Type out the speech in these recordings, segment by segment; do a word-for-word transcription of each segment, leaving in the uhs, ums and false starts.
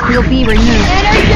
will be removed.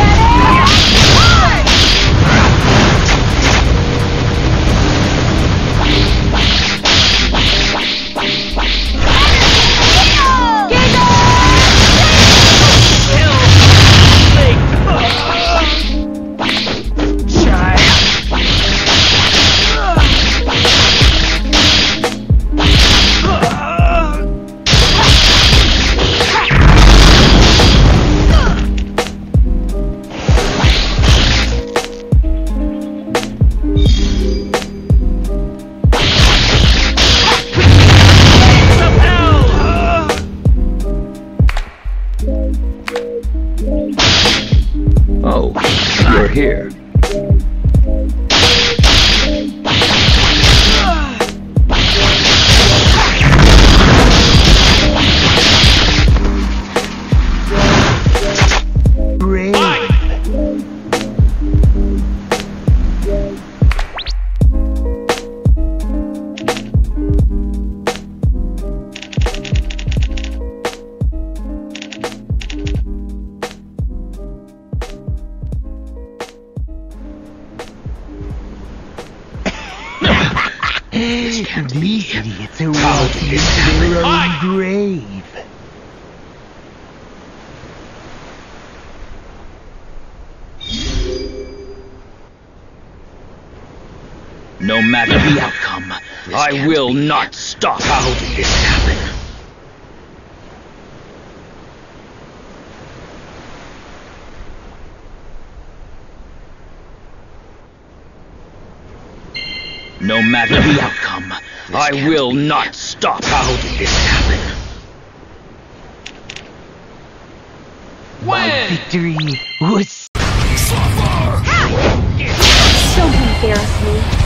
Oh, you're here. These idiots are walking into their own grave. No matter the outcome, I will not stop. How did this happen? No matter the outcome, I will not stop. How did this happen? My victory was... Don't embarrass me.